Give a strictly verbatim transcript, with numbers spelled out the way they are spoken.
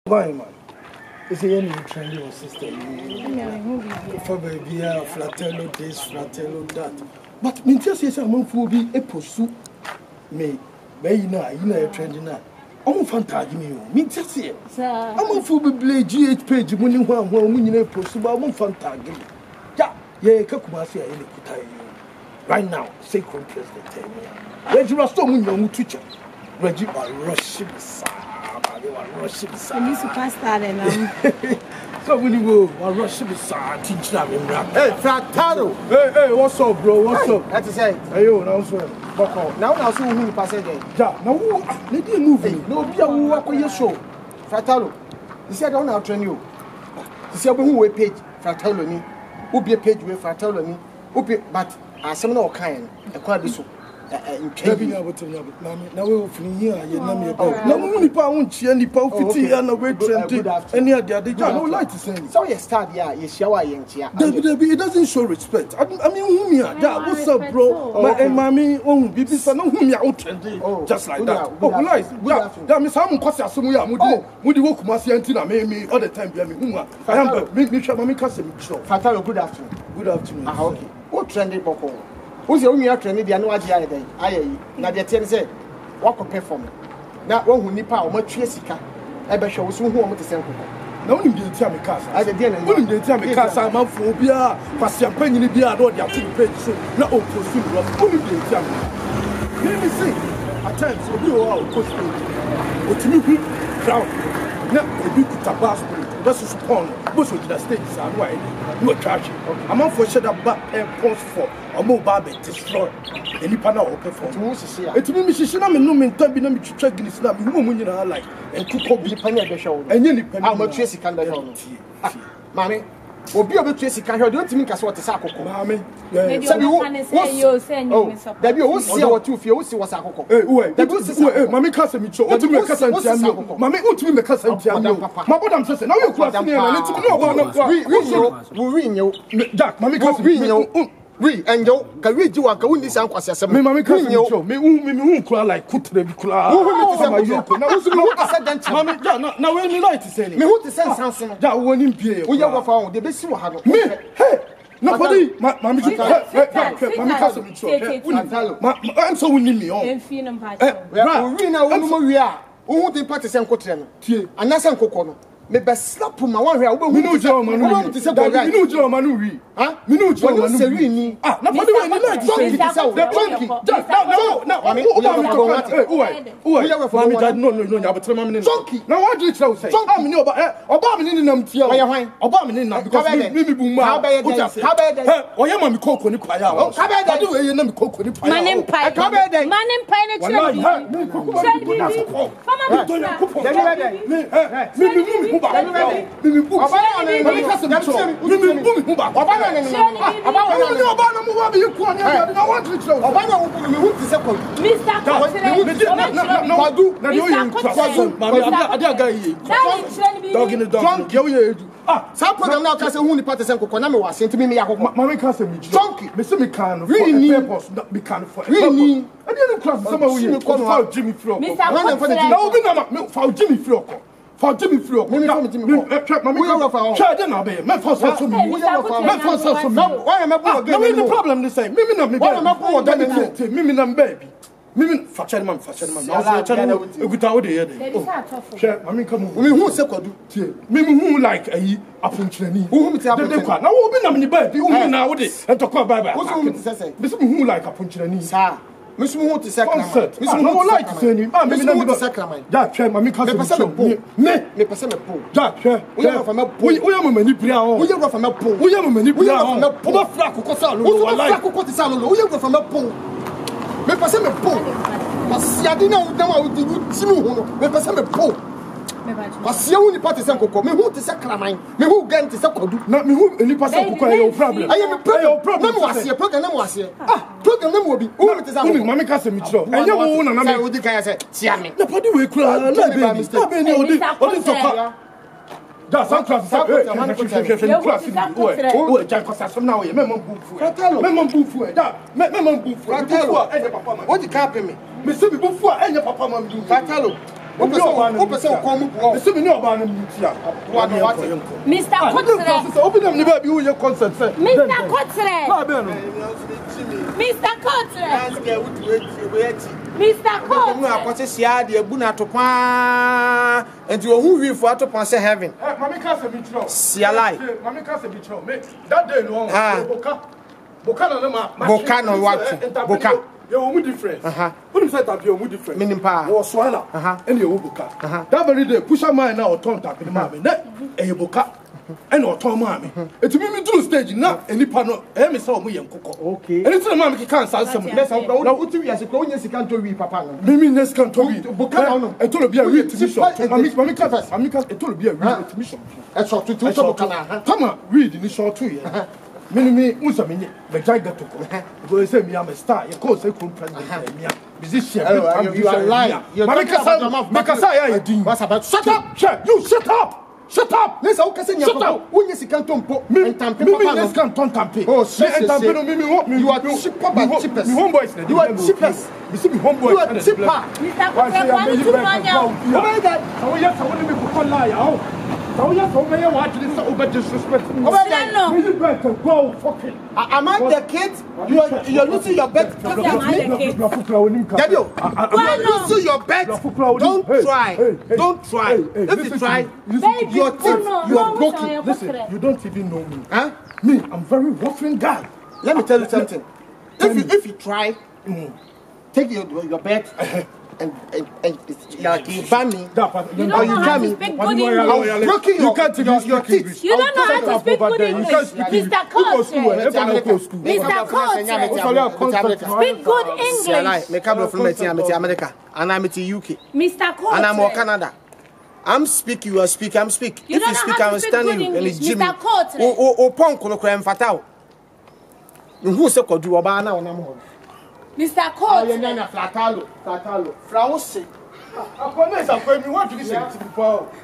Why, man? It's a new trendy system. For baby, fratello this, fratello that. But me just say I'm for be a pursue me. But you know, you know, a trendy now. I'm fantastic. Me just say I'm for be G H page when you want when you pursue, but I'm fantastic. Yeah, yeah, Kakumasi, right now, sacred president. Reggie Raston, you know, teacher. Reggie are rushing rushing superstar and so when you go, I rush beside teach them in rap. Hey, Frataro! Hey, hey, what's up, bro? What's up? That's to say, hey, yo, now so. Now, now, so who pass it? Yeah, now who? They didn't move. No, be a who walk on your show. Frataro, he said, I don't train you. He said, who will page Frataro me? Who be a page with Frataro me? Who be, but as some no kind, a quite be so. Baby, now what you have? Now we're from here. You know me about. Now we need pound, she and the pound fifty and a weight trendy. Any other day, no light to say. So you start, yeah, you shower, young chia. Baby, it doesn't show respect. I mean, whom you are? What's up, bro? My and mommy, oh, baby, son, whom you are trendy. Just like that. Oh, nice. That means I'm going to say, would you walk my Santina, me all the time? I am, make me sure my cousin. Fatalo, good afternoon. Good afternoon. Okay. What trendy boko? Who's the only actor in the annual G I day? Aye, now the ten said, what could perform? Now, one who nipa or much Jessica, I bet she was who want to send. No one did tell me, Casa. I didn't didn't tell me, Casa, I'm out for beer, for champagne in the beer, I don't have to pay so. Not all for silver, only did tell me. Let me see. At times, we all out post but to me, crowd. Now, a big tabasco. That's a spawn. Most of the states are white. No trash. I'm out for shed up back and post for a mobile destroy. Any panel open for it. To me, she should have no mental be no check in Islam. You won't win her life and cook up the penny at the show. And you need how much Tracy can be home. Mammy, will be able to Tracy can hear. Don't think that's what the saco. Mammy, you say, oh, there you will see what two feels was a cocoa. Eh, Mammy Castle Mitchell, what to me, cousin, Mammy, what to me, cousin, my brother says, now you cross me and let me know about we know, Jack, Mammy Castle, we know. We and you can read you are going this uncle says, me, Mammy Castle, me, who cry like Kutre Bicula. Now, now, when you like to say, me, who to send something that won't impede. We have found the best you have. Me, hey. Nobody, my mammy, I'm so winning me on. We know who we are. Who the party send Cotreno? And that's Uncle Cono. Maybe slap my one here. We know German. We know German. Huh? We know German. Ah, nobody will like to say the funky. No, no, I mean, who are for me? No, no, no, but I'm funky. Now, what do you say? I'm no, but Obama in them tea. Obama in them because maybe boom. How bad? How bad? Oh, yeah, mammy cocoa in pie. How bad do you name cocoa in pie? Man in pie. How bad? Man in pie. Me, ah, some program now can say who the party send Coconami was sent to me. Mammy can't say me junkie. Mister me can really purpose not be can for really. I didn't cross someone who called Jimmy Flo. Now, for Jimmy Flo. For Jimmy Flo, me come Jimmy Flo. We are for try then obey. Me for so me. We are for me for so me. Why am I poor again? No, the problem they say. Me me na me. Why am I poor again? Me me na baby. Me me for chairman for chairman. Now for chairman. E guta wo dey here. Oh. Share, mami come. Me who say kwadu. Me me who like ayi apunchirani. Who me say apunchirani. Na wo bi na me baby. Who me na wo dey. E to call bye bye. Who me say say. Me say who like apunchirani. Sir. Miss Moon to Sacrament. Miss Moon like to say, Miss Moon to Sacrament. Jack, share my cousin. Me, me, person a pool. Jack, share. We are from a pool. We are many brown. We are from a pool. We are many brown. We are from a flack. What's all? We are from a pool. Me person a pool. Mas ya di na udama udi timu hono. Me person a pool. Mas ya uni party sen koko. Me who to Sacrament. Me who gan to Sakodu. Na me who any person koko your problem. I am a problem. No was here. Program no was here. Ah. Program no mo bi. Who me tesa. Who mama ka se mi tro. Enye wo na na me. Odi kan say tia me. Na padi we kura na be. Na be ni odi odi sofa. Da san class say eh class ni. Oh, oh, ja ko sa som na we. Me mo bufu. Me mo bufu. Da me me mo bufu. Bufu enye papa ma. Odi ka pe me. Me se bi bufu enye papa ma mi du. Fatalo. Open so open so come go. Me say me no ba na mutia. Mister Kotre. Open them never be who your consent say. Mister Kotre. Ba be no. Mister Kotre. Mister Kotre. No akwose sia de abu na to pa. Enti ohun wi fo ato pon say heaven. Eh mama ka say me tro. Sia lie. Mama ka say me tro. Me that day no one. Boka. Boka no ma. Boka no what? Boka. You are different. Uh-huh. When you say that you are different. Meaning pa. You are swallow. Uh-huh. And you are boka. Uh-huh. That very day, push a man now or turn tap in the mommy. That a boka. And or turn mommy. It to me to stage now. Any panel. I me saw me and coco. Okay. And it's a mommy can't say some. Let's go. Now what you as a clone yes can't to read papa. Mimi next can't to read. Boka no. I told be a read to mission. Mami mami can't. Mami can't. I told be a read to mission. That's all to to boka. Come on, read in the short two years. Me me unsa me me jaiga to ko go say me am a star you call say kun president me musician you are lying you make us make us say ya din what's about shut up you shut up shut up let's o kase nya ko wonye sika ntompo entampe papa no me sika ntompe oh shit entampe no me me you are cheaper by cheapest me homeboys you are cheapest me see me homeboys you are cheaper Mister Kotre kwani tu manya oh my god so yes I want me ko lie oh so yes so me what this over disrespect oh my god me better go fucking am I the kid you are you are losing your bet Dabio you are losing your bet don't try don't try if you try your teeth you are broken listen you don't even know me huh me I'm very rough guy let me tell you something if you if you try take your your bet and and and like you ban me you don't know how to speak good English broken you can't even your teeth you don't know how to speak good English Mister Kotre Mister Kotre speak good English me kablo from me me America and I'm in U K Mister Kotre and I'm in Canada I'm speak you are speak I'm speak you if you speak I understand you and it's Jimmy Mister Kotre o o pon ko no kra mfata o who say kodu oba na wona mo Mister Kotre aye na flatalo flatalo frausi akone sa kwa mi want to listen to people